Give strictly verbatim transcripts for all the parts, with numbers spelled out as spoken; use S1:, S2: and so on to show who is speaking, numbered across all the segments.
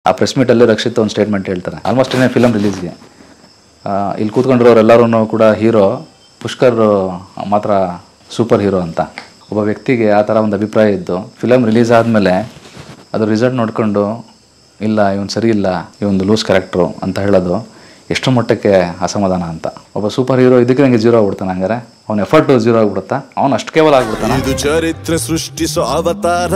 S1: ಆ ಪ್ರೆಸ್ ಮೀಟಲ್ಲಿ ರಕ್ಷಿತ್ ಒಂದು ಸ್ಟೇಟ್ಮೆಂಟ್ ಹೇಳ್ತಾರೆ ಆಲ್ಮೋಸ್ಟ್ ಏನೇ ಫಿಲಮ್ ರಿಲೀಸ್ಗೆ. ಇಲ್ಲಿ ಕೂತ್ಕೊಂಡಿರೋರು ಎಲ್ಲರೂ ಕೂಡ ಹೀರೋ, ಪುಷ್ಕರ್ ಮಾತ್ರ ಸೂಪರ್ ಹೀರೋ ಅಂತ. ಒಬ್ಬ ವ್ಯಕ್ತಿಗೆ ಆ ಥರ ಒಂದು ಅಭಿಪ್ರಾಯ ಇದ್ದು ಫಿಲಮ್ ರಿಲೀಸ್ ಆದಮೇಲೆ ಅದು ರಿಸಲ್ಟ್ ನೋಡಿಕೊಂಡು ಇಲ್ಲ ಇವನು ಸರಿ ಇಲ್ಲ, ಇವೊಂದು ಲೂಸ್ ಕ್ಯಾರೆಕ್ಟ್ರು ಅಂತ ಹೇಳೋದು ಎಷ್ಟು ಮಟ್ಟಕ್ಕೆ ಅಸಮಾಧಾನ ಅಂತ. ಒಬ್ಬ ಸೂಪರ್ ಹೀರೋ ಇದಕ್ಕೆ ನನಗೆ ಜೀರೋ ಆಗ್ಬಿಡ್ತಾನೆ, ಹಂಗಾರೆ ಅವ್ನ ಎಫರ್ಟು ಜೀರೋ ಆಗ್ಬಿಡುತ್ತಾ, ಅವ್ನು ಅಷ್ಟು ಕೇವಲ ಆಗ್ಬಿಡ್ತಾನೆ. ಇದು ಚರಿತ್ರೆ ಸೃಷ್ಟಿಸೋ ಅವತಾರ.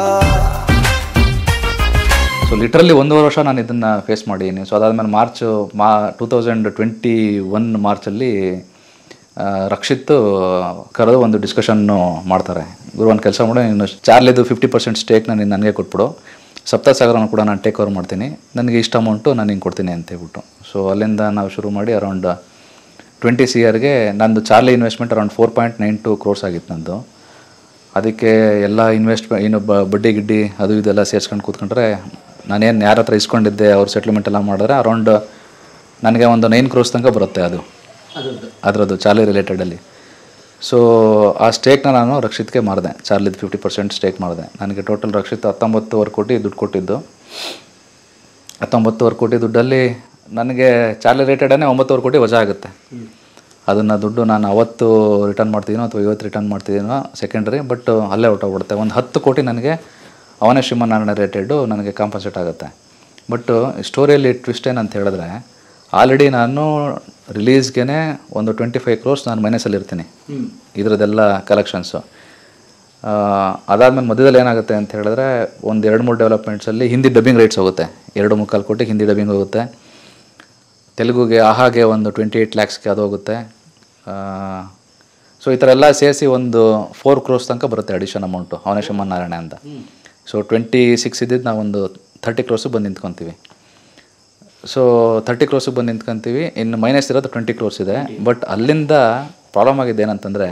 S1: ಸೊ ಲಿಟ್ರಲಿ ಒಂದೂವರೆ ವರ್ಷ ನಾನು ಇದನ್ನು ಫೇಸ್ ಮಾಡಿದ್ದೀನಿ. ಸೊ ಅದಾದಮೇಲೆ ಮಾರ್ಚು ಮಾ ಟೂ ತೌಸಂಡ್ ಟ್ವೆಂಟಿ ಒನ್ ಮಾರ್ಚಲ್ಲಿ ರಕ್ಷಿತ್ ಕರೆದು ಒಂದು ಡಿಸ್ಕಷನ್ನು ಮಾಡ್ತಾರೆ. ಗುರು ಒಂದು ಕೆಲಸ ಮಾಡಿ, ನೀನು ಚಾರ್ಲಿದು ಫಿಫ್ಟಿ ಪರ್ಸೆಂಟ್ ಸ್ಟೇಕ್ ನಾನು ನನಗೆ ಕೊಟ್ಬಿಡು, ಸಪ್ತಸಾಗರನ ಕೂಡ ನಾನು ಟೇಕ್ ಓವರ್ ಮಾಡ್ತೀನಿ, ನನಗೆ ಇಷ್ಟು ಅಮೌಂಟು ನಾನು ಹಿಂಗೆ ಕೊಡ್ತೀನಿ ಅಂತ ಹೇಳ್ಬಿಟ್ಟು. ಸೊ ಅಲ್ಲಿಂದ ನಾವು ಶುರು ಮಾಡಿ ಅರೌಂಡ್ ಟ್ವೆಂಟಿ ಸಿ ಇಯರ್ಗೆ ನಂದು Charlie investment around four point nine two crores ಆಗಿತ್ತು ನಂದು. ಅದಕ್ಕೆ ಎಲ್ಲ ಇನ್ವೆಸ್ಟ್ಮೆ ಇನ್ನು ಬಡ್ಡಿ ಗಿಡ್ಡಿ ಅದು ಇದೆಲ್ಲ ಸೇರಿಸ್ಕೊಂಡು ಕೂತ್ಕೊಂಡ್ರೆ ನಾನೇನು ಯಾರ ಹತ್ರ ಇಸ್ಕೊಂಡಿದ್ದೆ ಅವ್ರು ಸೆಟ್ಲ್ಮೆಂಟ್ ಎಲ್ಲ ಮಾಡಿದ್ರೆ ಅರೌಂಡ್ ನನಗೆ ಒಂದು ನೈನ್ ಕ್ರೋರ್ಸ್ ತನಕ ಬರುತ್ತೆ ಅದು ಅದರದ್ದು ಚಾರ್ಲಿ ರಿಲೇಟೆಡಲ್ಲಿ. ಸೊ ಆ ಸ್ಟೇಕ್ನ ನಾನು ರಕ್ಷಿತ್ಗೆ ಮಾರಿದೆ, ಚಾರ್ಲಿದು ಫಿಫ್ಟಿ ಪರ್ಸೆಂಟ್ ಸ್ಟೇಕ್ ಮಾಡಿದೆ. ನನಗೆ ಟೋಟಲ್ ರಕ್ಷಿತ್ ಹತ್ತೊಂಬತ್ತುವರೆ ಕೋಟಿ ದುಡ್ಡು ಕೊಟ್ಟಿದ್ದು. ಹತ್ತೊಂಬತ್ತುವರೆ ಕೋಟಿ ದುಡ್ಡಲ್ಲಿ ನನಗೆ ಚಾರ್ಲಿ ರಿಲೇಟೆಡೇ ಒಂಬತ್ತುವರೆ ಕೋಟಿ ವಜಾ ಆಗುತ್ತೆ. ಅದನ್ನು ದುಡ್ಡು ನಾನು ಅವತ್ತು ರಿಟರ್ನ್ ಮಾಡ್ತಿದ್ದೀನೋ ಅಥವಾ ಇವತ್ತು ರಿಟರ್ನ್ ಮಾಡ್ತಿದ್ದೀನೋ ಸೆಕೆಂಡ್ರಿ, ಬಟ್ ಅಲ್ಲೇ ಹೊಟ್ಟೋಗ್ಬಿಡುತ್ತೆ. ಒಂದು ಹತ್ತು ಕೋಟಿ ನನಗೆ ಅವನೇ ಶ್ರೀಮನ್ನಾರಾಯಣ ರಿಲೇಟೆಡು ನನಗೆ ಕಾಂಪನ್ಸೇಟ್ ಆಗುತ್ತೆ. ಬಟ್ ಸ್ಟೋರಿಯಲ್ಲಿ ಟ್ವಿಸ್ಟ್ ಏನಂತ ಹೇಳಿದ್ರೆ, ಆಲ್ರೆಡಿ ನಾನು ರಿಲೀಸ್ಗೆ ಒಂದು ಟ್ವೆಂಟಿ ಫೈವ್ ಕ್ರೋರ್ಸ್ ನಾನು ಮೈನಸಲ್ಲಿ ಇರ್ತೀನಿ ಇದರದ್ದೆಲ್ಲ ಕಲೆಕ್ಷನ್ಸು. ಅದಾದಮೇಲೆ ಮಧ್ಯದಲ್ಲಿ ಏನಾಗುತ್ತೆ ಅಂತ ಹೇಳಿದ್ರೆ, ಒಂದು ಎರಡು ಮೂರು ಡೆವಲಪ್ಮೆಂಟ್ಸಲ್ಲಿ ಹಿಂದಿ ಡಬ್ಬಿಂಗ್ ರೈಟ್ಸ್ ಹೋಗುತ್ತೆ, ಎರಡು ಮುಕ್ಕಾಲು ಕೋಟಿಗೆ ಹಿಂದಿ ಡಬ್ಬಿಂಗ್ ಹೋಗುತ್ತೆ. ತೆಲುಗುಗೆ ಆಹಾಗೆ ಒಂದು ಟ್ವೆಂಟಿ ಏಯ್ಟ್ ಲ್ಯಾಕ್ಸ್ಗೆ ಅದು ಹೋಗುತ್ತೆ. ಸೊ ಈ ಥರ ಎಲ್ಲ ಸೇರಿಸಿ ಒಂದು ಫೋರ್ ಕ್ರೋರ್ಸ್ ತನಕ ಬರುತ್ತೆ ಅಡಿಷನ್ ಅಮೌಂಟು ಅವನೇ ಶ್ರೀಮನ್ನಾರಾಯಣ ಅಂತ. ಸೊ ಟ್ವೆಂಟಿ ಸಿಕ್ಸ್ ಇದ್ದಿದ್ದು ನಾವೊಂದು ಥರ್ಟಿ ಕ್ರೋರ್ಸಿಗೆ ಬಂದು ನಿಂತ್ಕೊತೀವಿ. ಸೊ ಥರ್ಟಿ ಕ್ರೋರ್ಸಿಗೆ ಬಂದು ನಿಂತ್ಕೊತೀವಿ. ಇನ್ನು ಮೈನಸ್ ಇರೋದು ಟ್ವೆಂಟಿ ಕ್ರೋರ್ಸ್ ಇದೆ. ಬಟ್ ಅಲ್ಲಿಂದ ಪ್ರಾಬ್ಲಮ್ ಆಗಿದೆ ಏನಂತಂದರೆ,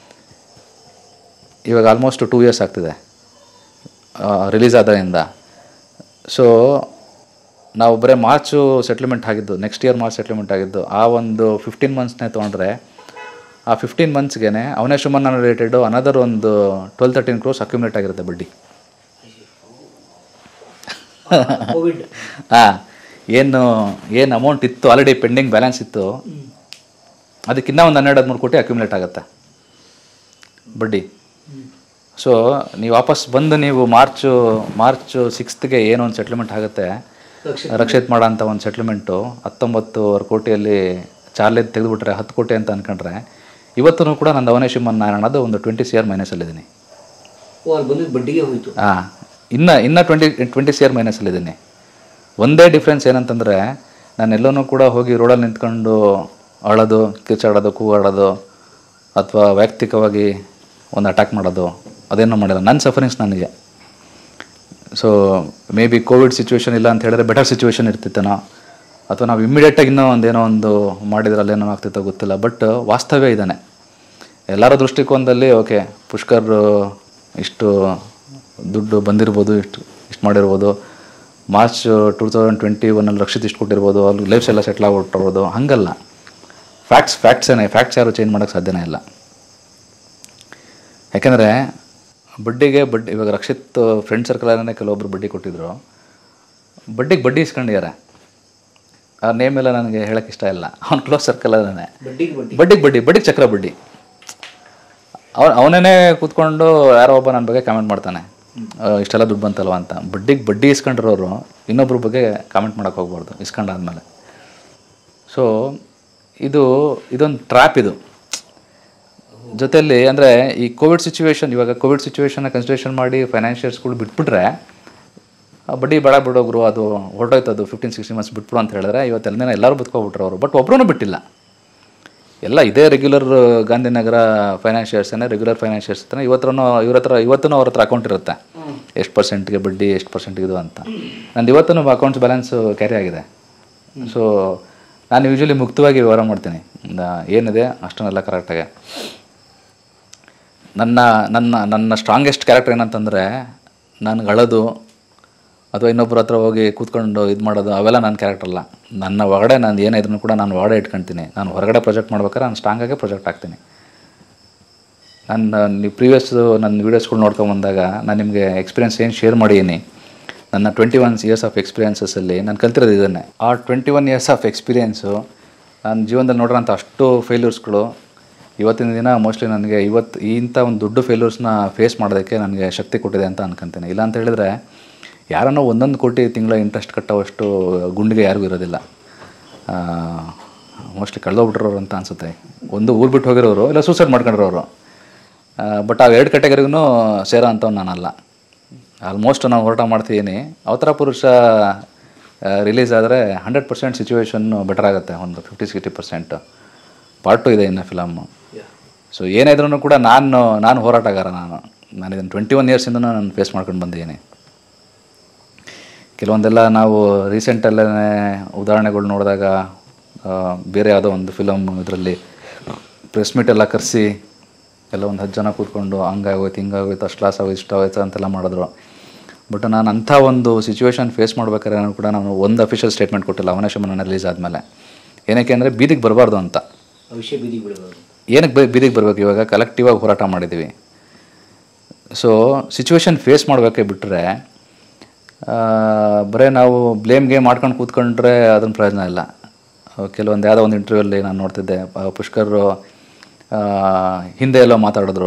S1: ಇವಾಗ ಆಲ್ಮೋಸ್ಟ್ ಟೂ ಇಯರ್ಸ್ ಆಗ್ತಿದೆ ರಿಲೀಸ್ ಆದ್ರಿಂದ. ಸೊ ನಾವು ಬರೀ ಮಾರ್ಚು ಸೆಟ್ಲ್ಮೆಂಟ್ ಆಗಿದ್ದು, ನೆಕ್ಸ್ಟ್ ಇಯರ್ ಮಾರ್ಚ್ ಸೆಟ್ಲ್ಮೆಂಟ್ ಆಗಿದ್ದು, ಆ ಒಂದು ಫಿಫ್ಟೀನ್ ಮಂತ್ಸ್ನೇ ತೊಗೊಂಡ್ರೆ ಆ ಫಿಫ್ಟೀನ್ ಮಂತ್ಸ್ಗೆ ಅವನೇ ಶ್ರೀಮನ್ನಾರಾಯಣ ರಿಲೇಟೆಡು ಅನದರ್ ಒಂದು ಟ್ವೆಲ್ ತರ್ಟೀನ್ ಕ್ರೋರ್ಸ್ ಅಕ್ಯುಮುಲೇಟ್ ಆಗಿರುತ್ತೆ ಬಡ್ಡಿ. ಹಾಂ, ಏನು ಏನು ಅಮೌಂಟ್ ಇತ್ತು ಆಲ್ರೆಡಿ ಪೆಂಡಿಂಗ್ ಬ್ಯಾಲೆನ್ಸ್ ಇತ್ತು, ಅದಕ್ಕಿಂತ ಒಂದು ಹನ್ನೆರಡು ಹದಿಮೂರು ಕೋಟಿ ಅಕ್ಯುಮುಲೇಟ್ ಆಗುತ್ತೆ ಬಡ್ಡಿ. ಸೊ ನೀವು ವಾಪಸ್ ಬಂದು ನೀವು ಮಾರ್ಚು ಮಾರ್ಚ್ ಸಿಕ್ಸ್ತ್ಗೆ ಏನೋ ಒಂದು ಸೆಟ್ಲ್ಮೆಂಟ್ ಆಗುತ್ತೆ, ರಕ್ಷಿತ್ ಮಾಡೋ ಅಂಥ ಒಂದು ಸೆಟ್ಲ್ಮೆಂಟು ಹತ್ತೊಂಬತ್ತುವರೆ ಕೋಟಿಯಲ್ಲಿ ಚಾರ್ಲಿದ್ದು ತೆಗೆದುಬಿಟ್ರೆ ಹತ್ತು ಕೋಟಿ ಅಂತ ಅಂದ್ಕೊಂಡ್ರೆ, ಇವತ್ತೂ ಕೂಡ ನಂದು ಅವನೇ ಶ್ರೀಮನ್ನಾರಾಯಣದು ಒಂದು ಟ್ವೆಂಟಿ ಸಿ ಆರ್ ಮೈನಸಲ್ಲಿದ್ದೀನಿ. ಹಾಂ, ಇನ್ನು ಇನ್ನು ಟ್ವೆಂಟಿ ಟ್ವೆಂಟಿ ಸಿ ಆರ್ ಮೈನಸಲ್ಲಿದ್ದೀನಿ. ಒಂದೇ ಡಿಫ್ರೆನ್ಸ್ ಏನಂತಂದರೆ, ನಾನೆಲ್ಲನೂ ಕೂಡ ಹೋಗಿ ರೋಡಲ್ಲಿ ನಿಂತ್ಕೊಂಡು ಅಳೋದು, ಕಿರ್ಚಾಡೋದು, ಕೂಗಾಡೋದು ಅಥವಾ ವೈಯಕ್ತಿಕವಾಗಿ ಒಂದು ಅಟ್ಯಾಕ್ ಮಾಡೋದು ಅದೇನೋ ಮಾಡಿಲ್ಲ. ನನ್ನ ಸಫರಿಂಗ್ಸ್ ನನಗೆ. So maybe covid situation ಇಲ್ಲ ಅಂತ ಹೇಳಿದ್ರೆ ಬೆಟರ್ ಸಿಚುವೇಶನ್ ಇರ್ತಿತ್ತೇನೋ, ಅಥವಾ ನಾವು ಇಮ್ಮಿಡಿಯೇಟಾಗಿ ಇನ್ನೂ ಒಂದೇನೋ ಒಂದು ಮಾಡಿದ್ರಲ್ಲಿ ಏನೋ ಆಗ್ತಿತ್ತೋ ಗೊತ್ತಿಲ್ಲ. ಬಟ್ ವಾಸ್ತವ್ಯ ಇದ್ದಾನೆ ಎಲ್ಲರ ದೃಷ್ಟಿಕೋನದಲ್ಲಿ. ಓಕೆ, ಪುಷ್ಕರ್ ಇಷ್ಟು ದುಡ್ಡು ಬಂದಿರ್ಬೋದು, ಇಷ್ಟು ಇಷ್ಟು ಮಾಡಿರ್ಬೋದು, ಮಾರ್ಚ್ ಟೂ ತೌಸಂಡ್ ಟ್ವೆಂಟಿ ಒನ್ನಲ್ಲಿ ರಕ್ಷಿತ್ ಇಷ್ಟು ಕೊಟ್ಟಿರ್ಬೋದು, ಅಲ್ಲಿ ಲೈಫ್ಸ್ ಎಲ್ಲ ಸೆಟ್ಲ್ ಆಗಿಬಿಟ್ಟಿರ್ಬೋದು. ಹಾಗಲ್ಲ, ಫ್ಯಾಕ್ಟ್ಸ್ ಫ್ಯಾಕ್ಟ್ಸೇನೆ, ಫ್ಯಾಕ್ಟ್ಸ್ ಯಾರು ಚೇಂಜ್ ಮಾಡೋಕ್ಕೆ ಸಾಧ್ಯನೇ ಇಲ್ಲ. ಯಾಕೆಂದರೆ ಬಡ್ಡಿಗೆ ಬಡ್ಡಿ, ಇವಾಗ ರಕ್ಷಿತ್ ಫ್ರೆಂಡ್ ಸರ್ಕಲಲ್ಲೇ ಕೆಲವೊಬ್ರು ಬಡ್ಡಿ ಕೊಟ್ಟಿದ್ರು, ಬಡ್ಡಿಗೆ ಬಡ್ಡಿ ಇಸ್ಕೊಂಡಿದ್ದಾರೆ. ಆ ನೇಮ್ ಎಲ್ಲ ನನಗೆ ಹೇಳೋಕ್ಕೆ ಇಷ್ಟ ಇಲ್ಲ. ಅವ್ನು ಕ್ಲೋಸ್ ಸರ್ಕಲಲ್ಲೇ ಬಡ್ಡಿಗೆ ಬಡ್ಡಿ ಬಡ್ಡಿಗೆ ಚಕ್ರ ಬಡ್ಡಿ. ಅವ ಅವನೇ ಕೂತ್ಕೊಂಡು ಯಾರೋ ಒಬ್ಬ ನನ್ನ ಬಗ್ಗೆ ಕಾಮೆಂಟ್ ಮಾಡ್ತಾನೆ, ಇಷ್ಟೆಲ್ಲ ದುಡ್ಡು ಬಂತಲ್ವ ಅಂತ. ಬಡ್ಡಿಗೆ ಬಡ್ಡಿ ಇಸ್ಕೊಂಡಿರೋರು ಇನ್ನೊಬ್ರ ಬಗ್ಗೆ ಕಾಮೆಂಟ್ ಮಾಡೋಕ್ಕೆ ಹೋಗ್ಬಾರ್ದು ಇಸ್ಕೊಂಡಾದ್ಮೇಲೆ. ಸೊ ಇದು ಇದೊಂದು ಟ್ರ್ಯಾಪ್ ಇದು. ಜೊತೆಯಲ್ಲಿ ಅಂದರೆ ಈ ಕೋವಿಡ್ ಸಿಚುವೇಶನ್, ಇವಾಗ ಕೋವಿಡ್ ಸಿಚುವೇಶನ್ನ ಕನ್ಸಿಡರೇಷನ್ ಮಾಡಿ ಫೈನಾನ್ಷಿಯಲ್ಸ್ಗಳು ಬಿಟ್ಬಿಟ್ರೆ ಬಡ್ಡಿ ಬೇಡ ಬಿಡೋಗ್ರು, ಅದು ಹೊರಟೋಯ್ತು, ಅದು ಫಿಫ್ಟೀನ್ ಸಿಕ್ಸ್ಟೀನ್ ಮಂತ್ಸ್ ಬಿಟ್ಬಿಡು ಅಂತ ಹೇಳಿದ್ರೆ ಇವತ್ತೆಲ್ಲ ಎಲ್ಲರೂ ಬದುಕೋಗ್ಬಿಟ್ರು ಅವರು. ಬಟ್ ಒಬ್ಬರೂ ಬಿಟ್ಟಿಲ್ಲ, ಎಲ್ಲ ಇದೇ ರೆಗ್ಯುಲರ್ ಗಾಂಧಿನಗರ ಫೈನಾನ್ಷಿಯರ್ಸೇ, ರೆಗ್ಯುಲರ್ ಫೈನಾನ್ಷಿಯರ್ಸ್ ಇರ್ತಾನೆ. ಇವತ್ತೂ ಇವ್ರ ಹತ್ರ ಇವತ್ತೂ ಅವ್ರ ಹತ್ರ ಅಕೌಂಟ್ ಇರುತ್ತೆ, ಎಷ್ಟು ಪರ್ಸೆಂಟ್ಗೆ ಬಡ್ಡಿ, ಎಷ್ಟು ಪರ್ಸೆಂಟ್ಗೆ ಇದು ಅಂತ. ನಂದು ಇವತ್ತೂ ಅಕೌಂಟ್ಸ್ ಬ್ಯಾಲೆನ್ಸು ಕ್ಯಾರಿ ಆಗಿದೆ. ಸೊ ನಾನು ಯೂಶ್ವಲಿ ಮುಕ್ತವಾಗಿ ವ್ಯವಹಾರ ಮಾಡ್ತೀನಿ, ಏನಿದೆ ಅಷ್ಟನ್ನೆಲ್ಲ ಕರೆಕ್ಟಾಗಿ. ನನ್ನ ನನ್ನ ನನ್ನ ಸ್ಟ್ರಾಂಗೆಸ್ಟ್ ಕ್ಯಾರೆಕ್ಟರ್ ಏನಂತಂದರೆ, ನನಗೆ ಅಳೋದು ಅಥವಾ ಇನ್ನೊಬ್ಬರ ಹತ್ರ ಹೋಗಿ ಕೂತ್ಕೊಂಡು ಇದು ಮಾಡೋದು ಅವೆಲ್ಲ ನನ್ನ ಕ್ಯಾರೆಕ್ಟರ್ ಅಲ್ಲ. ನನ್ನ ಒಳಗಡೆ ನಾನು ಏನೇ ಇದ್ರೂ ಕೂಡ ನಾನು ಒಳಗಡೆ ಇಟ್ಕೊಳ್ತೀನಿ. ನಾನು ಹೊರಗಡೆ ಪ್ರಾಜೆಕ್ಟ್ ಮಾಡ್ಬೇಕಾದ್ರೆ ನಾನು ಸ್ಟ್ರಾಂಗಾಗೆ ಪ್ರಾಜೆಕ್ಟ್ ಆಗ್ತೀನಿ. ನಾನು ನೀವು ಪ್ರೀವಿಯಸ್ ನನ್ನ ವೀಡಿಯೋಸ್ಗಳು ನೋಡ್ಕೊಂಬಂದಾಗ ನಾನು ನಿಮಗೆ ಎಕ್ಸ್ಪೀರಿಯೆನ್ಸ್ ಏನು ಶೇರ್ ಮಾಡಿದ್ದೀನಿ, ನನ್ನ ಟ್ವೆಂಟಿ ಒನ್ ಇಯರ್ಸ್ ಆಫ್ ಎಕ್ಸ್ಪೀರಿಯನ್ಸಸ್ಸಲ್ಲಿ ನಾನು ಕಲ್ತಿರೋದು ಇದನ್ನೇ. ಆ twenty one years of experience ನನ್ನ ಜೀವನದಲ್ಲಿ ನೋಡಿರೋಂಥ ಅಷ್ಟು ಫೇಲ್ಯೂರ್ಸ್ಗಳು ಇವತ್ತಿನ ದಿನ ಮೋಸ್ಟ್ಲಿ ನನಗೆ ಇವತ್ತು ಇಂಥ ಒಂದು ದೊಡ್ಡ ಫೇಲ್ಯೂರ್ಸ್ನ ಫೇಸ್ ಮಾಡೋದಕ್ಕೆ ನನಗೆ ಶಕ್ತಿ ಕೊಟ್ಟಿದೆ ಅಂತ ಅನ್ಕೊತೀನಿ. ಇಲ್ಲ ಅಂತ ಹೇಳಿದ್ರೆ ಯಾರನ್ನೋ ಒಂದೊಂದು ಕೋಟಿ ತಿಂಗಳ ಇಂಟ್ರೆಸ್ಟ್ ಕಟ್ಟೋವಷ್ಟು ಗುಂಡಿಗೆ ಯಾರಿಗೂ ಇರೋದಿಲ್ಲ. ಮೋಸ್ಟ್ಲಿ ಕಳೆದೋಗ್ಬಿಟ್ರೋರು ಅಂತ ಅನಿಸುತ್ತೆ. ಒಂದು ಊರು ಬಿಟ್ಟು ಹೋಗಿರೋರು ಇಲ್ಲ ಸೂಸೈಡ್ ಮಾಡ್ಕೊಂಡಿರೋರು. ಬಟ್ ಆ ಎರಡು ಕ್ಯಾಟಗರಿಗೂ ಸೇರೋ ಅಂಥವ್ನು ನಾನಲ್ಲ. ಆಲ್ಮೋಸ್ಟ್ ನಾನು ಹೋರಾಟ ಮಾಡ್ತಿದ್ದೀನಿ. ಅವತಾರ ಪುರುಷ ರಿಲೀಸ್ ಆದರೆ ಹಂಡ್ರೆಡ್ ಪರ್ಸೆಂಟ್ ಸಿಚುವೇಶನ್ನು ಬೆಟರ್ ಆಗುತ್ತೆ. ಒಂದು fifty sixty percent part two ಇದೆ ಇನ್ನು ಫಿಲಮ್ಮು. ಸೊ ಏನಾದ್ರೂ ಕೂಡ ನಾನು ನಾನು ಹೋರಾಟಗಾರ. ನಾನು ನಾನು ಇದನ್ನು ಟ್ವೆಂಟಿ ಒನ್ ಇಯರ್ಸಿಂದ ನಾನು ಫೇಸ್ ಮಾಡ್ಕೊಂಡು ಬಂದಿದ್ದೀನಿ. ಕೆಲವೊಂದೆಲ್ಲ ನಾವು ರೀಸೆಂಟಲ್ಲೇ ಉದಾಹರಣೆಗಳು ನೋಡಿದಾಗ ಬೇರೆ ಯಾವುದೋ ಒಂದು ಫಿಲಮ್ ಇದರಲ್ಲಿ ಪ್ರೆಸ್ ಮೀಟೆಲ್ಲ ಕರೆಸಿ ಎಲ್ಲ ಒಂದು ಹತ್ತು ಜನ ಕೂತ್ಕೊಂಡು ಹಂಗಾಗೋಯ್ತು ಹಿಂಗಾಗೋಯ್ತು ಅಷ್ಟು ಲಾಸ್ ಆಗೋಯ್ತು ಇಷ್ಟ ಆಗೋಯ್ತು ಅಂತೆಲ್ಲ ಮಾಡಿದ್ರು. ಬಟ್ ನಾನು ಅಂಥ ಒಂದು ಸಿಚುವೇಶನ್ ಫೇಸ್ ಮಾಡ್ಬೇಕಾದ್ರೆ ನಾನು ಕೂಡ ನಾನು ಒಂದು ಅಫಿಷಿಯಲ್ ಸ್ಟೇಟ್ಮೆಂಟ್ ಕೊಟ್ಟಿಲ್ಲ ಅವನೇಶಮನ ರಿಲೀಸ್ ಆದಮೇಲೆ. ಏನಕ್ಕೆ ಅಂದರೆ ಬೀದಿಗೆ ಬರಬಾರ್ದು ಅಂತ.
S2: ವಿಷಯ ಬೀದಿಗೆ ಬಿಡಬಾರ್ದು.
S1: ಏನಕ್ಕೆ ಬೀದಿಗೆ ಬರಬೇಕು? ಇವಾಗ ಕಲೆಕ್ಟಿವಾಗಿ ಹೋರಾಟ ಮಾಡಿದ್ದೀವಿ. ಸೊ ಸಿಚುವೇಶನ್ ಫೇಸ್ ಮಾಡಬೇಕೇ ಬಿಟ್ಟರೆ ಬರೀ ನಾವು ಬ್ಲೇಮ್ ಗೇಮ್ ಮಾಡ್ಕೊಂಡು ಕೂತ್ಕೊಂಡ್ರೆ ಅದನ್ನು ಪ್ರಯೋಜನ ಇಲ್ಲ. ಕೆಲವೊಂದು ಯಾವುದೋ ಒಂದು ಇಂಟರ್ವ್ಯೂಲ್ಲಿ ನಾನು ನೋಡ್ತಿದ್ದೆ, ಪುಷ್ಕರ್ ಹಿಂದೆ ಎಲ್ಲೋ ಮಾತಾಡಿದ್ರು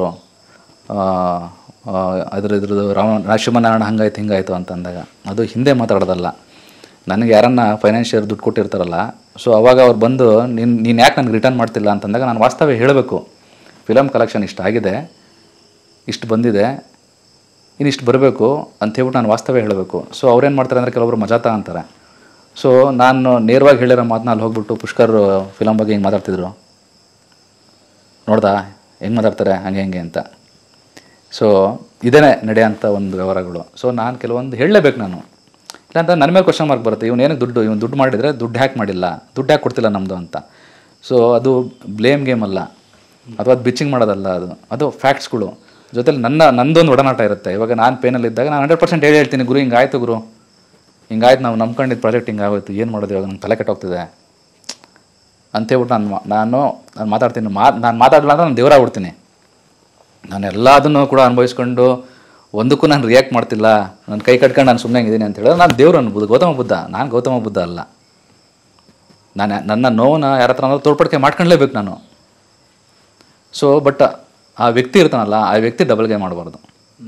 S1: ಅದ್ರ ಇದ್ರದ್ದು ರಾಮ ರಾಶಿಮನಾರಾಯಣ ಹಂಗಾಯ್ತು ಹಿಂಗಾಯ್ತು ಅಂತಂದಾಗ ಅದು ಹಿಂದೆ ಮಾತಾಡೋದಲ್ಲ. ನನಗೆ ಯಾರನ್ನ ಫೈನಾನ್ಷಿಯಲ್ ದುಡ್ಡು ಕೊಟ್ಟಿರ್ತಾರಲ್ಲ, ಸೊ ಅವಾಗ ಅವ್ರು ಬಂದು ನೀನು ನೀನು ಯಾಕೆ ನನಗೆ ರಿಟರ್ನ್ ಮಾಡ್ತಿಲ್ಲ ಅಂತಂದಾಗ ನಾನು ವಾಸ್ತವ ಹೇಳಬೇಕು. ಫಿಲಮ್ ಕಲೆಕ್ಷನ್ ಇಷ್ಟು ಆಗಿದೆ, ಇಷ್ಟು ಬಂದಿದೆ, ಇನ್ನಿಷ್ಟು ಬರಬೇಕು ಅಂತ ಹೇಳ್ಬಿಟ್ಟು ನಾನು ವಾಸ್ತವ ಹೇಳಬೇಕು. ಸೊ ಅವ್ರೇನು ಮಾಡ್ತಾರೆ ಅಂದರೆ ಕೆಲವೊಬ್ರು ಮಜಾತ ಅಂತಾರೆ. ಸೊ ನಾನು ನೇರವಾಗಿ ಹೇಳಿರೋ ಮಾತನ್ನ ಅಲ್ಲಿ ಹೋಗ್ಬಿಟ್ಟು ಪುಷ್ಕರ್ ಫಿಲಮ್ ಬಗ್ಗೆ ಹಿಂಗೆ ಮಾತಾಡ್ತಿದ್ರು, ನೋಡ್ದಾ ಹೆಂಗೆ ಮಾತಾಡ್ತಾರೆ ಹಂಗೆ ಹೆಂಗೆ ಅಂತ. ಸೊ ಇದೇ ನಡೆಯೋಂಥ ಒಂದು ವ್ಯವಹಾರಗಳು. ಸೊ ನಾನು ಕೆಲವೊಂದು ಹೇಳಲೇಬೇಕು ನಾನು. ಇಲ್ಲಾಂತ ನನ್ನ ಮೇಲೆ ಕ್ವಶನ್ ಮಾರ್ಕ್ ಬರುತ್ತೆ, ಇವನು ಏನಕ್ಕೆ ದುಡ್ಡು ಇವನು ದುಡ್ಡು ಮಾಡಿದರೆ ದುಡ್ಡು ಹ್ಯಾಕ್ ಮಾಡಿಲ್ಲ, ದುಡ್ಡು ಹ್ಯಾಕ್ ಕೊಡ್ತಿಲ್ಲ ನಮ್ಮದು ಅಂತ. ಸೊ ಅದು ಬ್ಲೇಮ್ ಗೇಮ್ ಅಲ್ಲ, ಅಥವಾ ಅದು ಬಿಚ್ಚಿಂಗ್ ಮಾಡೋದಲ್ಲ, ಅದು ಅದು ಫ್ಯಾಕ್ಟ್ಸ್ಗಳು. ಜೊತೆಲಿ ನನ್ನ ನಂದೊಂದು ಒಡನಾಟ ಇರುತ್ತೆ. ಇವಾಗ ನಾನು ಪೇನಲ್ಲಿದ್ದಾಗ ನಾನು ಹಂಡ್ರೆಡ್ ಪರ್ಸೆಂಟ್ ಹೇಳಿ ಹೇಳ್ತೀನಿ, ಗುರು ಹಿಂಗಾಯ್ತು ಗುರು ಹಿಂಗಾಯ್ತು, ನಾವು ನಂಬ್ಕೊಂಡಿದ್ದು ಪ್ರಾಜೆಕ್ಟ್ ಹಿಂಗೆ ಆಗೋಯ್ತು, ಏನು ಮಾಡೋದು ಇವಾಗ ನಂಗೆ ತಲೆ ಕೆಟ್ಟೋಗ್ತಿದೆ ಅಂತೇಳ್ಬಿಟ್ಟು ನಾನು ನಾನು ನಾನು ಮಾತಾಡ್ತೀನಿ. ಮಾ ನಾನು ಮಾತಾಡಲ್ಲ ಅಂದರೆ ನಾನು ದೇವರಾಗ್ಬಿಡ್ತೀನಿ. ನಾನು ಎಲ್ಲದನ್ನು ಕೂಡ ಅನುಭವಿಸ್ಕೊಂಡು ಒಂದಕ್ಕೂ ನಾನು ರಿಯಾಕ್ಟ್ ಮಾಡ್ತಿಲ್ಲ, ನನ್ನ ಕೈ ಕಟ್ಕೊಂಡು ನಾನು ಸುಮ್ಮನೆ ಇದ್ದೀನಿ ಅಂತ ಹೇಳಿದ್ರೆ ನಾನು ದೇವ್ರು ಅನ್ಬೋದು, ಗೌತಮ ಬುದ್ಧ. ನಾನು ಗೌತಮ ಬುದ್ಧ ಅಲ್ಲ. ನಾನು ನನ್ನ ನೋವನ್ನ ಯಾರ ಹತ್ರ ಅಂದ್ರೆ ತೋರ್ಪಡಿಕೆ ಮಾಡ್ಕೊಳ್ಳೇಬೇಕು ನಾನು. ಸೊ ಬಟ್ ಆ ವ್ಯಕ್ತಿ ಇರ್ತಾನಲ್ಲ, ಆ ವ್ಯಕ್ತಿ ಡಬಲ್ ಗೇಮ್ ಮಾಡಬಾರ್ದು.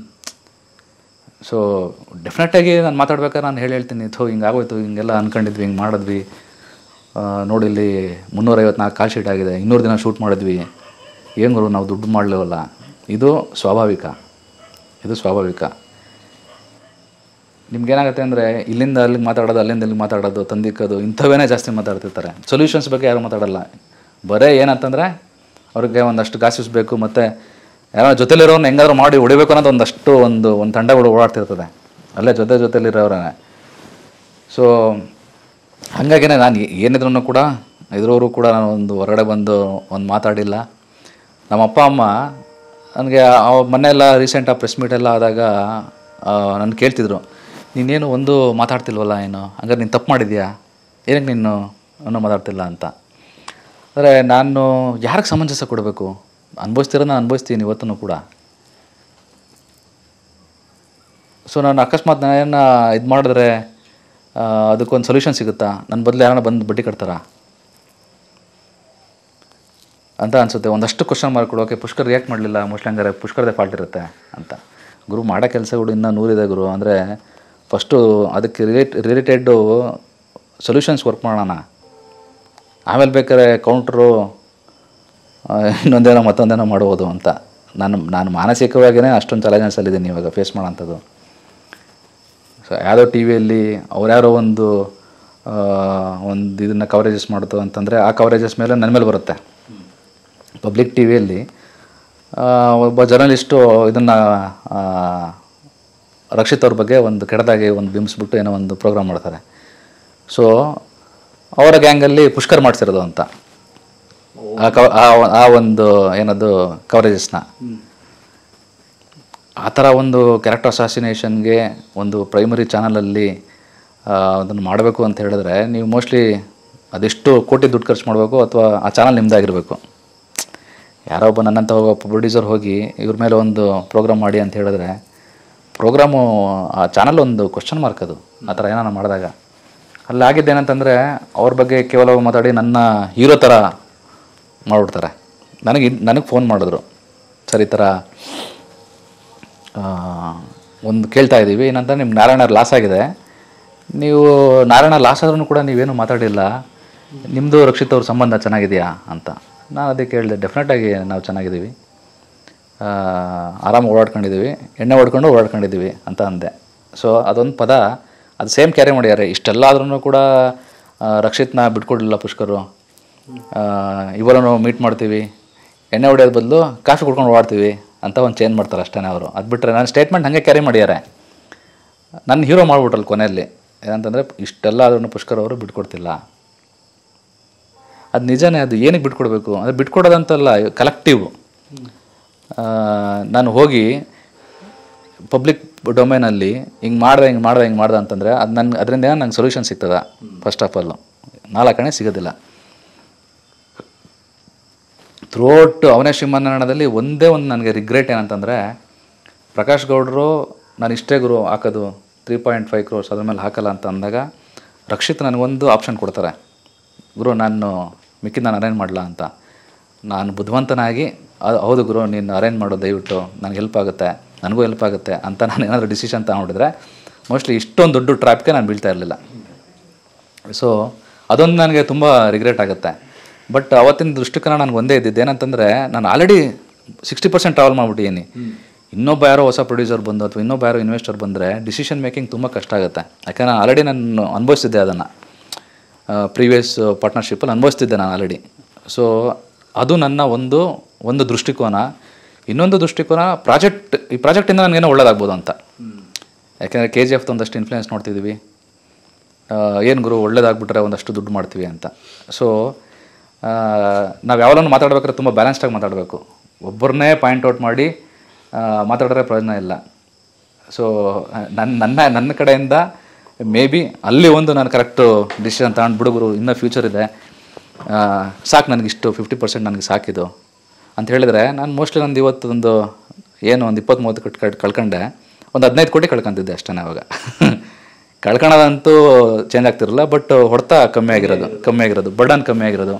S1: ಸೊ ಡೆಫಿನೆಟಾಗಿ ನಾನು ಮಾತಾಡ್ಬೇಕಾದ್ರೆ ನಾನು ಹೇಳಿ ಹೇಳ್ತೀನಿ, ಥೋ ಹಿಂಗೆ ಆಗೋಯ್ತು, ಹಿಂಗೆಲ್ಲ ಅಂದ್ಕೊಂಡಿದ್ವಿ, ಹಿಂಗೆ ಮಾಡಿದ್ವಿ, ನೋಡಿ ಇಲ್ಲಿ ಮುನ್ನೂರೈವತ್ನಾಲ್ಕು ಕಾಲ್ ಶೀಟ್ ಆಗಿದೆ, ಇನ್ನೂರು ದಿನ ಶೂಟ್ ಮಾಡಿದ್ವಿ, ಏನು ಗುರು ನಾವು ದುಡ್ಡು ಮಾಡಲಿವಲ್ಲ. ಇದು ಸ್ವಾಭಾವಿಕ, ಇದು ಸ್ವಾಭಾವಿಕ. ನಿಮ್ಗೇನಾಗುತ್ತೆ ಅಂದರೆ ಇಲ್ಲಿಂದ ಅಲ್ಲಿಗೆ ಮಾತಾಡೋದು, ಅಲ್ಲಿಂದ ಇಲ್ಲಿಗೆ ಮಾತಾಡೋದು, ತಂದಿಕ್ಕೋದು, ಇಂಥವೇನೇ ಜಾಸ್ತಿ ಮಾತಾಡ್ತಿರ್ತಾರೆ. ಸೊಲ್ಯೂಷನ್ಸ್ ಬಗ್ಗೆ ಯಾರು ಮಾತಾಡಲ್ಲ. ಬರೀ ಏನಂತಂದರೆ ಅವ್ರಿಗೆ ಒಂದಷ್ಟು ಗಾಸಿಸ್ಬೇಕು, ಮತ್ತು ಯಾರೋ ಜೊತೆಲಿರೋನ್ನ ಹೆಂಗಾದ್ರೂ ಮಾಡಿ ಹೊಡಿಬೇಕು ಅನ್ನೋದು ಒಂದಷ್ಟು ಒಂದು ಒಂದು ತಂಡಗಳು ಓಡಾಡ್ತಿರ್ತದೆ ಅಲ್ಲೇ ಜೊತೆ ಜೊತೆಲಿರೋರೇ. ಸೊ ಹಾಗಾಗಿನೇ ನಾನು ಏನಿದ್ರೂ ಕೂಡ ಇದ್ರವರು ಕೂಡ ನಾನು ಒಂದು ಹೊರಗಡೆ ಬಂದು ಒಂದು ಮಾತಾಡಿಲ್ಲ. ನಮ್ಮ ಅಪ್ಪ ಅಮ್ಮ ನನಗೆ ಮೊನ್ನೆಲ್ಲ ರೀಸೆಂಟ್ ಆ ಪ್ರೆಸ್ ಮೀಟೆಲ್ಲ ಆದಾಗ ನನ್ನ ಕೇಳ್ತಿದ್ರು, ನೀನೇನು ಒಂದು ಮಾತಾಡ್ತಿಲ್ವಲ್ಲ, ಏನು ಹಂಗಾರೆ ನೀನು ತಪ್ಪು ಮಾಡಿದ್ಯಾ, ಏನಕ್ಕೆ ನೀನು ಇನ್ನೂ ಮಾತಾಡ್ತಿಲ್ಲ ಅಂತ. ಅಂದರೆ ನಾನು ಯಾರಿಗೆ ಸಮಂಜಸ ಕೊಡಬೇಕು? ಅನುಭವಿಸ್ತಿರೋ ನಾನು ಅನುಭವಿಸ್ತೀನಿ ಇವತ್ತೂ ಕೂಡ. ಸೊ ನಾನು ಅಕಸ್ಮಾತ್ ನಾನು ಇದು ಮಾಡಿದ್ರೆ ಅದಕ್ಕೊಂದು ಸೊಲ್ಯೂಷನ್ ಸಿಗುತ್ತಾ? ನನ್ನ ಬದಲು ಯಾರನ್ನ ಬಂದು ಬಡ್ಡಿ ಕಟ್ತಾರಾ ಅಂತ ಅನಿಸುತ್ತೆ. ಒಂದಷ್ಟು ಕ್ವಶನ್ ಮಾರ್ಕ್ ಕೊಡು. ಓಕೆ, ಪುಷ್ಕರ್ ರಿಯಾಕ್ಟ್ ಮಾಡಲಿಲ್ಲ, ಮೋಸ್ಟ್ಲಿ ಹಂಗಾರೆ ಪುಷ್ಕರ್ದೇ ಫಾಲ್ಟ್ ಇರುತ್ತೆ ಅಂತ. ಗುರು ಮಾಡೋ ಕೆಲಸಗಳು ಇನ್ನೂ ನೂರಿದೆ ಗುರು. ಅಂದರೆ ಫಸ್ಟು ಅದಕ್ಕೆ ರಿಲೇಟ್ ರಿಲೇಟೆಡ್ಡು ಸೊಲ್ಯೂಷನ್ಸ್ ವರ್ಕ್ ಮಾಡೋಣ, ಆಮೇಲೆ ಬೇಕಾದ್ರೆ ಕೌಂಟ್ರು ಇನ್ನೊಂದೇನೋ ಮತ್ತೊಂದೇನೋ ಮಾಡ್ಬೋದು ಅಂತ. ನಾನು ನಾನು ಮಾನಸಿಕವಾಗಿಯೇ ಅಷ್ಟೊಂದು ಚಾಲೆಂಜಸಲ್ಲಿದ್ದೀನಿ ಇವಾಗ ಫೇಸ್ ಮಾಡೋಂಥದ್ದು. ಸೊ ಯಾವುದೋ ಟಿ ವಿಯಲ್ಲಿ ಅವ್ರ್ಯಾರೋ ಒಂದು ಒಂದು ಇದನ್ನು ಕವರೇಜಸ್ ಮಾಡ್ತು ಅಂತಂದರೆ ಆ ಕವರೇಜಸ್ ಮೇಲೆ ನನ್ನ ಮೇಲೆ ಬರುತ್ತೆ. ಪಬ್ಲಿಕ್ ಟಿ ವಿಯಲ್ಲಿ ಒಬ್ಬ ಜರ್ನಲಿಸ್ಟು ಇದನ್ನು ರಕ್ಷಿತ್ ಅವ್ರ ಬಗ್ಗೆ ಒಂದು ಕೆಟ್ಟದಾಗಿ ಒಂದು ಬಿಂಬಿಸ್ಬಿಟ್ಟು ಏನೋ ಒಂದು ಪ್ರೋಗ್ರಾಮ್ ಮಾಡ್ತಾರೆ. ಸೊ ಅವರ ಗ್ಯಾಂಗಲ್ಲಿ ಪುಷ್ಕರ್ ಮಾಡಿಸಿರೋದು ಅಂತ ಆ ಕ ಆ ಒಂದು ಏನದು ಕವರೇಜಸ್ನ. ಆ ಥರ ಒಂದು ಕ್ಯಾರೆಕ್ಟರ್ ಅಸಾಸಿನೇಷನ್ಗೆ ಒಂದು ಪ್ರೈಮರಿ ಚಾನಲಲ್ಲಿ ಅದನ್ನು ಮಾಡಬೇಕು ಅಂತ ಹೇಳಿದ್ರೆ ನೀವು ಮೋಸ್ಟ್ಲಿ ಅದೆಷ್ಟು ಕೋಟಿ ದುಡ್ಡು ಖರ್ಚು ಮಾಡಬೇಕು, ಅಥವಾ ಆ ಚಾನಲ್ ನಿಮ್ಮದಾಗಿರಬೇಕು. ಯಾರೋ ಒಬ್ಬ ನನ್ನಂಥ ಹೋಗೋ ಪ್ರೊಡ್ಯೂಸರ್ ಹೋಗಿ ಇವ್ರ ಮೇಲೆ ಒಂದು ಪ್ರೋಗ್ರಾಮ್ ಮಾಡಿ ಅಂತ ಹೇಳಿದ್ರೆ ಪ್ರೋಗ್ರಾಮು ಆ ಚಾನಲ್ ಒಂದು ಕ್ವಶನ್ ಮಾರ್ಕ್ ಅದು ಆ ಥರ ಏನೋ ಮಾಡಿದಾಗ ಅಲ್ಲಿ ಆಗಿದ್ದೇನಂತಂದರೆ ಅವ್ರ ಬಗ್ಗೆ ಕೇವಲ ಮಾತಾಡಿ ನನ್ನ ಹೀರೋ ಥರ ಮಾಡಿಬಿಡ್ತಾರೆ. ನನಗೆ ನನಗೆ ಫೋನ್ ಮಾಡಿದ್ರು, ಸರ್ ಈ ಥರ ಒಂದು ಕೇಳ್ತಾ ಇದ್ದೀವಿ ಏನಂತ, ನಿಮ್ಮ ನಾರಾಯಣ ಲಾಸ್ ಆಗಿದೆ, ನೀವು ನಾರಾಯಣ ಲಾಸ್ ಆದ್ರೂ ಕೂಡ ನೀವೇನು ಮಾತಾಡಿಲ್ಲ, ನಿಮ್ಮದು ರಕ್ಷಿತ್ ಅವ್ರ ಸಂಬಂಧ ಚೆನ್ನಾಗಿದೆಯಾ ಅಂತ. ನಾನು ಅದಕ್ಕೆ ಕೇಳಿದೆ, ಡೆಫಿನೆಟಾಗಿ ನಾವು ಚೆನ್ನಾಗಿದ್ದೀವಿ, ಆರಾಮಾಗಿ ಓಡಾಡ್ಕೊಂಡಿದ್ದೀವಿ, ಎಣ್ಣೆ ಹೊಡ್ಕೊಂಡು ಓಡಾಡ್ಕೊಂಡಿದ್ದೀವಿ ಅಂತ ಅಂದೆ. ಸೊ ಅದೊಂದು ಪದ ಅದು ಸೇಮ್ ಕ್ಯಾರಿ ಮಾಡ್ಯಾರೆ. ಇಷ್ಟೆಲ್ಲ ಆದ್ರೂ ಕೂಡ ರಕ್ಷಿತ್ನ ಬಿಟ್ಕೊಡ್ಲಿಲ್ಲ ಪುಷ್ಕರು. ಇವರನ್ನು ಮೀಟ್ ಮಾಡ್ತೀವಿ, ಎಣ್ಣೆ ಹೊಡೆಯೋದು ಬದಲು ಕಾಫಿ ಕುಡ್ಕೊಂಡು ಓಡಾಡ್ತೀವಿ ಅಂತ ಒಂದು ಚೇಂಜ್ ಮಾಡ್ತಾರೆ ಅಷ್ಟೇ ಅವರು. ಅದು ಬಿಟ್ಟರೆ ನಾನು ಸ್ಟೇಟ್ಮೆಂಟ್ ಹಾಗೆ ಕ್ಯಾರಿ ಮಾಡ್ಯಾರೆ. ನನ್ನ ಹೀರೋ ಮಾಡ್ಬಿಟ್ರಲ್ಲ ಕೊನೆಯಲ್ಲಿ. ಏನಂತಂದರೆ ಇಷ್ಟೆಲ್ಲ ಆದ್ರೂ ಪುಷ್ಕರ್ ಅವರು ಬಿಟ್ಕೊಡ್ತಿಲ್ಲ. ಅದು ನಿಜನೇ. ಅದು ಏನಕ್ಕೆ ಬಿಟ್ಕೊಡ್ಬೇಕು ಅಂದರೆ ಬಿಟ್ಕೊಡೋದಂತಲ್ಲ, ಕಲೆಕ್ಟಿವ್. ನಾನು ಹೋಗಿ ಪಬ್ಲಿಕ್ ಡೊಮೇನಲ್ಲಿ ಹಿಂಗೆ ಮಾಡ್ದೆ ಹಿಂಗೆ ಮಾಡ್ದೆ ಹಿಂಗೆ ಮಾಡ್ದೆ ಅಂತಂದರೆ ಅದು ನನ್ನ ಅದರಿಂದ ಏನೋ ನಂಗೆ ಸೊಲ್ಯೂಷನ್ ಸಿಗ್ತದೆ. ಫಸ್ಟ್ ಆಫ್ ಆಲು ನಾಲ್ಕನೇ ಸಿಗೋದಿಲ್ಲ. ಥ್ರೂಔಟ್ ಅವನೇ ಶ್ರೀಮನ್ನಾರಾಯಣದಲ್ಲಿ ಒಂದೇ ಒಂದು ನನಗೆ ರಿಗ್ರೆಟ್ ಏನಂತಂದರೆ, ಪ್ರಕಾಶ್ ಗೌಡರು ನಾನು ಇಷ್ಟೇ ಗುರು ಹಾಕೋದು ತ್ರೀ ಪಾಯಿಂಟ್ ಫೈವ್ ಕ್ರೋರ್ಸ್ ಅದ್ರ ಮೇಲೆ ಹಾಕಲ್ಲ ಅಂತ ಅಂದಾಗ ರಕ್ಷಿತ್ ನನಗೊಂದು ಆಪ್ಷನ್ ಕೊಡ್ತಾರೆ, ಗುರು ನಾನು ಮಿಕ್ಕಿದ್ದು ನಾನು ಅರೇಂಜ್ ಮಾಡಲ ಅಂತ. ನಾನು ಬುದ್ಧಿವಂತನಾಗಿ ಹೌದು ಗುರು ನೀನು ಅರೇಂಜ್ ಮಾಡೋ ದಯವಿಟ್ಟು ನನಗೆ ಹೆಲ್ಪ್ ಆಗುತ್ತೆ, ನನಗೂ ಹೆಲ್ಪ್ ಆಗುತ್ತೆ ಅಂತ ನಾನು ಏನಾದರೂ ಡಿಸಿಷನ್ ತಗೊಂಡಿದ್ರೆ ಮೋಸ್ಟ್ಲಿ ಇಷ್ಟೊಂದು ದೊಡ್ಡ ಟ್ರ್ಯಾಪ್ಗೆ ನಾನು ಬೀಳ್ತಾ ಇರಲಿಲ್ಲ. ಸೊ ಅದೊಂದು ನನಗೆ ತುಂಬ ರಿಗ್ರೆಟ್ ಆಗುತ್ತೆ. ಬಟ್ ಅವತ್ತಿನ ದೃಷ್ಟಿಕೋನ ನನಗೆ ಒಂದೇ ಇದ್ದಿದ್ದು ಏನಂತಂದರೆ, ನಾನು ಆಲ್ರೆಡಿ ಸಿಕ್ಸ್ಟಿ ಪರ್ಸೆಂಟ್ ಟ್ರಾವೆಲ್ ಮಾಡಿಬಿಟ್ಟಿದ್ದೀನಿ. ಇನ್ನೊಬ್ಬ ಯಾರೋ ಹೊಸ ಪ್ರೊಡ್ಯೂಸರ್ ಬಂದು ಅಥವಾ ಇನ್ನೊಬ್ಬ ಯಾರೋ ಇನ್ವೆಸ್ಟರ್ ಬಂದರೆ ಡಿಸಿಷನ್ ಮೇಕಿಂಗ್ ತುಂಬ ಕಷ್ಟ ಆಗುತ್ತೆ. ಯಾಕಂದರೆ ನಾನು ಆಲ್ರೆಡಿ ನಾನು ಅನುಭವಿಸ್ತಿದ್ದೆ ಅದನ್ನು, ಪ್ರೀವಿಯಸ್ ಪಾರ್ಟ್ನರ್ಶಿಪ್ಪಲ್ಲಿ ಅನುಭವಿಸ್ತಿದ್ದೆ ನಾನು ಆಲ್ರೆಡಿ. ಸೊ ಅದು ನನ್ನ ಒಂದು ಒಂದು ದೃಷ್ಟಿಕೋನ. ಇನ್ನೊಂದು ದೃಷ್ಟಿಕೋನ ಪ್ರಾಜೆಕ್ಟ್, ಈ ಪ್ರಾಜೆಕ್ಟಿಂದ ನನಗೇನೋ ಒಳ್ಳೇದಾಗ್ಬೋದು ಅಂತ. ಯಾಕೆಂದರೆ ಕೆ ಜಿ ಎಫ್ದು ಒಂದಷ್ಟು ಇನ್ಫ್ಲೂಯೆನ್ಸ್ ನೋಡ್ತಿದ್ದೀವಿ, ಏನು ಗುರು ಒಳ್ಳೇದಾಗ್ಬಿಟ್ರೆ ಒಂದಷ್ಟು ದುಡ್ಡು ಮಾಡ್ತೀವಿ ಅಂತ. ಸೊ ನಾವು ಯಾವಾಗಲೂ ಮಾತಾಡ್ಬೇಕಾದ್ರೆ ತುಂಬ ಬ್ಯಾಲೆನ್ಸ್ಡಾಗಿ ಮಾತಾಡಬೇಕು. ಒಬ್ಬರನ್ನೇ ಪಾಯಿಂಟ್ ಔಟ್ ಮಾಡಿ ಮಾತಾಡಿದ್ರೆ ಪ್ರಯೋಜನ ಇಲ್ಲ. ಸೊ ನನ್ನ ನನ್ನ ನನ್ನ ಕಡೆಯಿಂದ ಮೇ ಬಿ ಅಲ್ಲಿ ಒಂದು ನಾನು ಕರೆಕ್ಟು ಡಿಸಿಷನ್ ತಗೊಂಡು ಬಿಡುಗರು, ಇನ್ನೂ ಫ್ಯೂಚರ್ ಇದೆ, ಸಾಕು ನನಗಿಷ್ಟು ಫಿಫ್ಟಿ ಪರ್ಸೆಂಟ್ ನನಗೆ ಸಾಕಿದು ಅಂತ ಹೇಳಿದರೆ ನಾನು ಮೋಸ್ಟ್ಲಿ ನಂದು ಇವತ್ತು ಒಂದು ಏನು ಒಂದು ಇಪ್ಪತ್ತು ಮೂವತ್ತು ಕಟ್ ಕಟ್ ಕಳ್ಕೊಂಡೆ, ಒಂದು ಹದಿನೈದು ಕೋಟಿ ಕಳ್ಕೊತಿದ್ದೆ ಅಷ್ಟೇ. ಅವಾಗ ಕಳ್ಕೊಳೋದಂತೂ ಚೇಂಜ್ ಆಗ್ತಿರಲಿಲ್ಲ, ಬಟ್ ಹೊಡೆತ ಕಮ್ಮಿ ಆಗಿರೋದು ಕಮ್ಮಿ ಆಗಿರೋದು ಬರ್ಡನ್ ಕಮ್ಮಿ ಆಗಿರೋದು.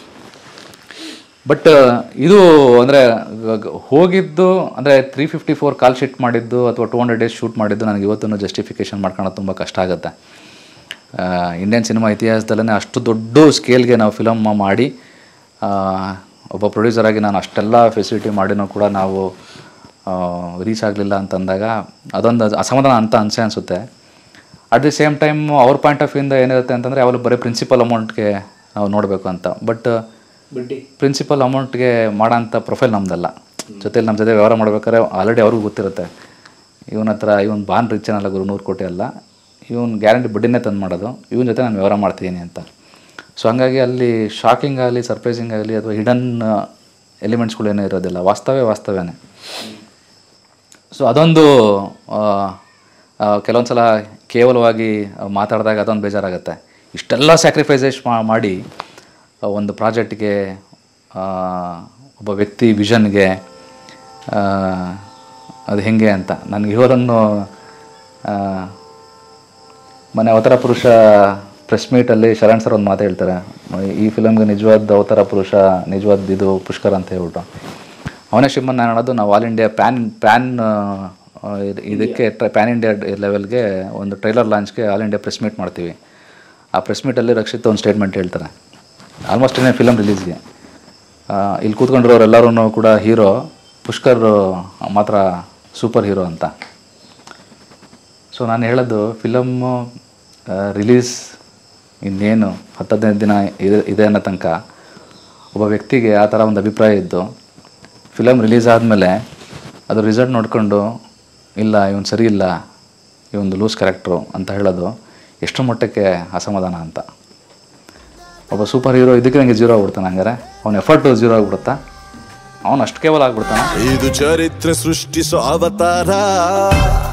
S1: ಬಟ್ ಇದು ಅಂದರೆ ಹೋಗಿದ್ದು ಅಂದರೆ three fifty four call sheet ಮಾಡಿದ್ದು ಅಥವಾ ಟೂ ಹಂಡ್ರೆಡ್ ಡೇಸ್ ಶೂಟ್ ಮಾಡಿದ್ದು ನನಗೆ ಇವತ್ತೂ ಜಸ್ಟಿಫಿಕೇಷನ್ ಮಾಡ್ಕೊಳ್ಳೋದು ತುಂಬ ಕಷ್ಟ ಆಗುತ್ತೆ. ಇಂಡಿಯನ್ ಸಿನಿಮಾ ಇತಿಹಾಸದಲ್ಲೇ ಅಷ್ಟು ದೊಡ್ಡ ಸ್ಕೇಲ್ಗೆ ನಾವು ಫಿಲಮ್ ಮಾಡಿ ಒಬ್ಬ ಪ್ರೊಡ್ಯೂಸರಾಗಿ ನಾನು ಅಷ್ಟೆಲ್ಲ ಫೆಸಿಲಿಟಿ ಮಾಡಿನೂ ಕೂಡ ನಾವು ರೀಚ್ ಆಗಲಿಲ್ಲ ಅಂತಂದಾಗ ಅದೊಂದು ಅಸಮಾಧಾನ ಅಂತ ಅನಿಸೆ ಅನಿಸುತ್ತೆ. ಅಟ್ ದಿ ಸೇಮ್ ಟೈಮ್ ಅವ್ರ ಪಾಯಿಂಟ್ ಆಫ್ ವ್ಯೂಯಿಂದ ಏನಿರುತ್ತೆ ಅಂತಂದರೆ ಯಾವಾಗಲೂ ಬರೀ ಪ್ರಿನ್ಸಿಪಲ್ ಅಮೌಂಟ್ಗೆ ನಾವು ನೋಡಬೇಕು ಅಂತ. ಬಟ್ ಪ್ರಿನ್ಸಿಪಲ್ ಅಮೌಂಟ್ಗೆ ಮಾಡೋಂಥ ಪ್ರೊಫೈಲ್ ನಮ್ಮದಲ್ಲ. ಜೊತೆಲಿ ನಮ್ಮ ಜೊತೆ ವ್ಯವಹಾರ ಮಾಡ್ಬೇಕಾದ್ರೆ ಆಲ್ರೆಡಿ ಅವ್ರಿಗೂ ಗೊತ್ತಿರುತ್ತೆ, ಇವನ ಹತ್ರ ಇವನು ಬಾನ್ ರಿಚ್ ಏನಲ್ಲ ಗುರು, ನೂರು ಕೋಟಿ ಅಲ್ಲ, ಇವನು ಗ್ಯಾರಂಟಿ ಬಡ್ಡಿನೇ ತಂದು ಮಾಡೋದು, ಇವನ ಜೊತೆ ನಾನು ವ್ಯವಹಾರ ಮಾಡ್ತೀನಿ ಅಂತ. ಸೊ ಹಂಗಾಗಿ ಅಲ್ಲಿ ಶಾಕಿಂಗ್ ಆಗಲಿ ಸರ್ಪ್ರೈಸಿಂಗ್ ಆಗಲಿ ಅಥವಾ ಹಿಡನ್ ಎಲಿಮೆಂಟ್ಸ್ಗಳು ಏನೂ ಇರೋದಿಲ್ಲ, ವಾಸ್ತವೇ ವಾಸ್ತವನೇ. ಸೊ ಅದೊಂದು ಕೆಲವೊಂದು ಸಲ ಕೇವಲವಾಗಿ ಮಾತಾಡಿದಾಗ ಅದೊಂದು ಬೇಜಾರಾಗುತ್ತೆ. ಇಷ್ಟೆಲ್ಲ ಸ್ಯಾಕ್ರಿಫೈಸಸ್ ಮಾಡಿ ಒಂದು ಪ್ರಾಜೆಕ್ಟ್ಗೆ, ಒಬ್ಬ ವ್ಯಕ್ತಿ ವಿಷನ್ಗೆ ಅದು ಹೆಂಗೆ ಅಂತ ನನಗೆ ಇವರನ್ನು ಮೊನ್ನೆ ಅವತಾರ ಪುರುಷ ಪ್ರೆಸ್ ಮೀಟಲ್ಲಿ ಶರಣ್ ಸರ್ ಒಂದು ಮಾತು ಹೇಳ್ತಾರೆ, ಈ ಫಿಲಮ್ಗೆ ನಿಜವಾದ ಅವತಾರ ಪುರುಷ ನಿಜವಾದ ಇದು ಪುಷ್ಕರ್ ಅಂತ ಹೇಳ್ಬಿಟ್ಟು. ಅವನೇ ಶ್ರೀಮನ್ನಾರಾಯಣದು ನಾವು ಆಲ್ ಇಂಡಿಯಾ ಪ್ಯಾನ್ ಪ್ಯಾನ್ ಇದಕ್ಕೆ ಪ್ಯಾನ್ ಇಂಡಿಯಾ ಲೆವೆಲ್ಗೆ ಒಂದು ಟ್ರೈಲರ್ ಲಾಂಚ್ಗೆ ಆಲ್ ಇಂಡಿಯಾ ಪ್ರೆಸ್ ಮೀಟ್ ಮಾಡ್ತೀವಿ. ಆ ಪ್ರೆಸ್ ಮೀಟಲ್ಲಿ ರಕ್ಷಿತ್ ಒಂದು ಸ್ಟೇಟ್ಮೆಂಟ್ ಹೇಳ್ತಾರೆ, ಆಲ್ಮೋಸ್ಟ್ ಏನೇ ಫಿಲಮ್ ರಿಲೀಸ್ಗೆ ಇಲ್ಲಿ ಕೂತ್ಕೊಂಡಿರೋರೆಲ್ಲರೂ ಕೂಡ ಹೀರೋ, ಪುಷ್ಕರ್ ಮಾತ್ರ ಸೂಪರ್ ಹೀರೋ ಅಂತ. ಸೊ ನಾನು ಹೇಳೋದು ಫಿಲಮ್ಮು ರಿಲೀಸ್ ಇನ್ನೇನು ಹತ್ತು ಹದಿನೈದು ದಿನ ಇದೆ ಇದೆ ಅನ್ನೋ ತನಕ ಒಬ್ಬ ವ್ಯಕ್ತಿಗೆ ಆ ಥರ ಒಂದು ಅಭಿಪ್ರಾಯ ಇದ್ದು ಫಿಲಮ್ ರಿಲೀಸ್ ಆದಮೇಲೆ ಅದು ರಿಸಲ್ಟ್ ನೋಡಿಕೊಂಡು ಇಲ್ಲ ಇವನು ಸರಿ ಇಲ್ಲ, ಇವೊಂದು ಲೂಸ್ ಕ್ಯಾರೆಕ್ಟ್ರು ಅಂತ ಹೇಳೋದು ಎಷ್ಟು ಮಟ್ಟಕ್ಕೆ ಅಸಮಾಧಾನ ಅಂತ. ಒಬ್ಬ ಸೂಪರ್ ಹೀರೋ ಇದಕ್ಕೆ ನನಗೆ ಜೀರೋ ಆಗ್ಬಿಡ್ತಾನೆ, ಹಂಗಾರೆ ಅವನ ಎಫರ್ಟು ಜೀರೋ ಆಗ್ಬಿಡುತ್ತಾ, ಅವನು ಅಷ್ಟು ಕೇವಲ ಆಗ್ಬಿಡ್ತಾನೆ.
S2: ಇದು ಚರಿತ್ರೆ ಸೃಷ್ಟಿಸೋ ಅವತಾರ.